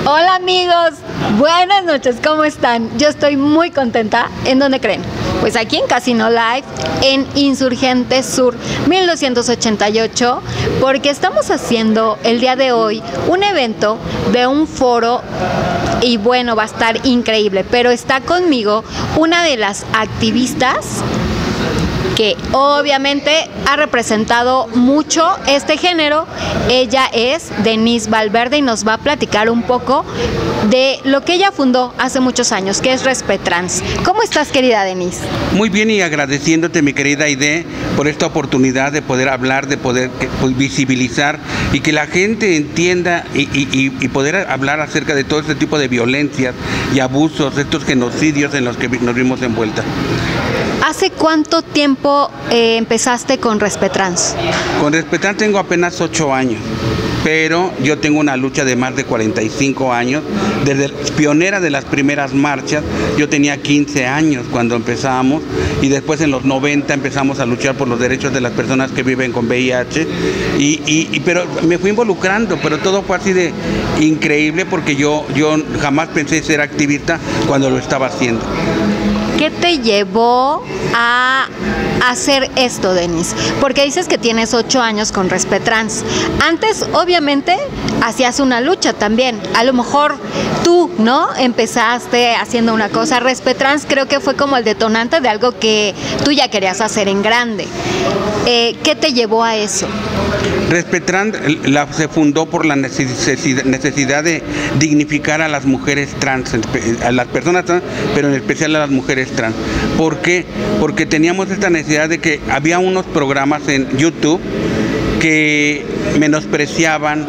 Hola amigos, buenas noches, ¿cómo están? Yo estoy muy contenta. ¿En dónde creen? Pues aquí en Casino Live, en Insurgentes Sur 1288, porque estamos haciendo el día de hoy un evento de un foro y bueno, va a estar increíble, pero está conmigo una de las activistas que obviamente ha representado mucho este género. Ella es Denise Valverde y nos va a platicar un poco de lo que ella fundó hace muchos años, que es Respetrans. ¿Cómo estás, querida Denise? Muy bien, y agradeciéndote, mi querida Aide, por esta oportunidad de poder hablar, de poder visibilizar y que la gente entienda y poder hablar acerca de todo este tipo de violencias y abusos, estos genocidios en los que nos vimos envueltas. ¿Hace cuánto tiempo empezaste con Respetrans? Con Respetrans tengo apenas 8 años, pero yo tengo una lucha de más de 45 años, desde pionera de las primeras marchas. Yo tenía 15 años cuando empezamos y después en los 90 empezamos a luchar por los derechos de las personas que viven con VIH pero me fui involucrando, pero todo fue así de increíble porque yo jamás pensé ser activista cuando lo estaba haciendo. ¿Qué te llevó a hacer esto, Denise? Porque dices que tienes 8 años con Respetrans. Antes, obviamente, hacías una lucha también. A lo mejor tú, ¿no? Empezaste haciendo una cosa. Respetrans creo que fue como el detonante de algo que tú ya querías hacer en grande. ¿Qué te llevó a eso? Respetrans se fundó por la necesidad de dignificar a las mujeres trans, a las personas trans, pero en especial a las mujeres trans. ¿Por qué? Porque teníamos esta necesidad de que había unos programas en YouTube que menospreciaban,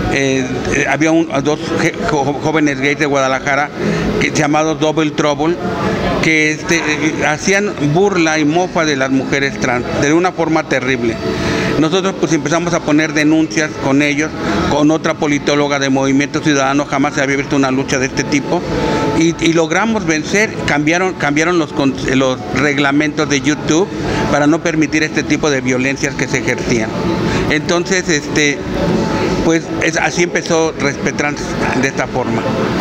había dos jóvenes gays de Guadalajara llamados Double Trouble, que hacían burla y mofa de las mujeres trans de una forma terrible. Nosotros pues empezamos a poner denuncias con ellos, con otra politóloga de Movimiento Ciudadano. Jamás se había visto una lucha de este tipo y logramos vencer. Cambiaron los reglamentos de YouTube para no permitir este tipo de violencias que se ejercían. Entonces, pues así empezó Respetrans de esta forma.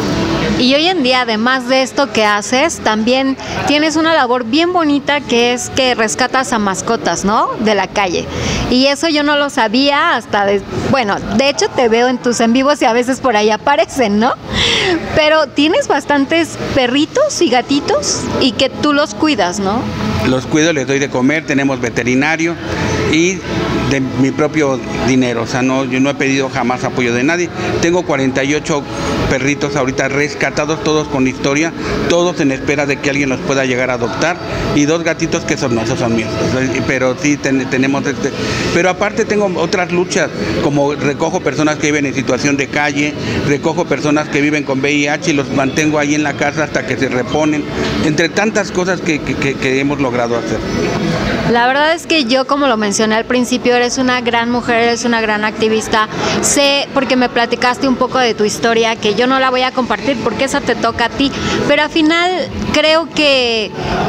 Y hoy en día, además de esto que haces, también tienes una labor bien bonita, que es que rescatas a mascotas, ¿no? De la calle. Y eso yo no lo sabía bueno, de hecho te veo en tus en vivos y a veces por ahí aparecen, ¿no? Pero tienes bastantes perritos y gatitos y que tú los cuidas, ¿no? Los cuido, les doy de comer, tenemos veterinario y de mi propio dinero, o sea, yo no he pedido jamás apoyo de nadie. Tengo 48 perritos ahorita rescatados, todos con historia, todos en espera de que alguien los pueda llegar a adoptar, y 2 gatitos que esos son míos, pero sí tenemos pero aparte tengo otras luchas, como recojo personas que viven en situación de calle, recojo personas que viven con VIH y los mantengo ahí en la casa hasta que se reponen, entre tantas cosas que hemos logrado hacer. La verdad es que yo, como lo mencioné al principio, eres una gran mujer, eres una gran activista. Sé, porque me platicaste un poco de tu historia, que yo no la voy a compartir porque esa te toca a ti, pero al final creo que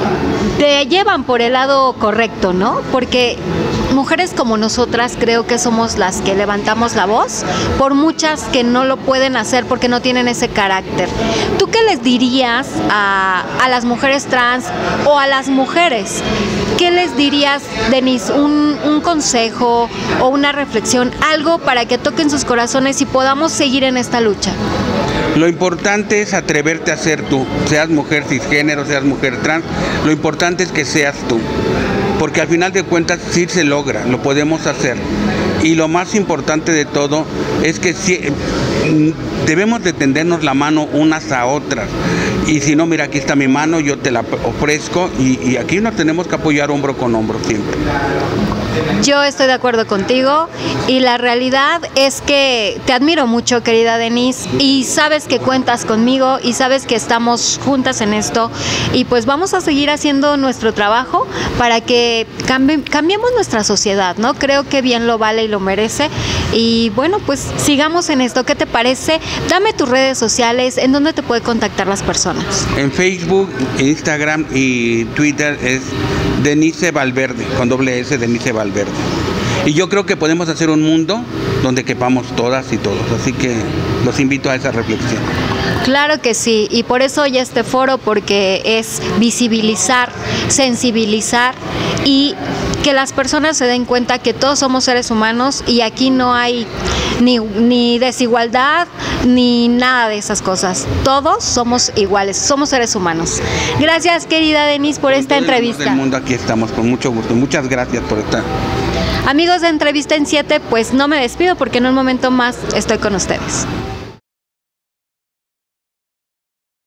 te llevan por el lado correcto, ¿no? Porque mujeres como nosotras creo que somos las que levantamos la voz por muchas que no lo pueden hacer porque no tienen ese carácter. ¿Tú qué les dirías a las mujeres trans o a las mujeres? ¿Qué les dirías, Denise? Un consejo o una reflexión, algo para que toquen sus corazones y podamos seguir en esta lucha. Lo importante es atreverte a ser tú, seas mujer cisgénero, seas mujer trans, lo importante es que seas tú, porque al final de cuentas sí se logra, lo podemos hacer. Y lo más importante de todo es que debemos de tendernos la mano unas a otras. Y si no, mira, aquí está mi mano, yo te la ofrezco y aquí nos tenemos que apoyar hombro con hombro siempre. Yo estoy de acuerdo contigo y la realidad es que te admiro mucho, querida Denise, y sabes que cuentas conmigo y sabes que estamos juntas en esto, y pues vamos a seguir haciendo nuestro trabajo para que cambiemos nuestra sociedad, ¿no? Creo que bien lo vale y lo merece, y bueno, pues sigamos en esto. ¿Qué te parece? Dame tus redes sociales, ¿en dónde te puede contactar las personas? En Facebook, Instagram y Twitter es Denise Valverde, con doble S, Denise Valverde. Y yo creo que podemos hacer un mundo donde quepamos todas y todos. Así que los invito a esa reflexión. Claro que sí, y por eso hoy este foro, porque es visibilizar, sensibilizar y que las personas se den cuenta que todos somos seres humanos y aquí no hay ni desigualdad ni nada de esas cosas. Todos somos iguales, somos seres humanos. Gracias, querida Denise, por esta entrevista. Del mundo aquí estamos, con mucho gusto. Muchas gracias por estar. Amigos de Entrevista en 7, pues no me despido porque en un momento más estoy con ustedes.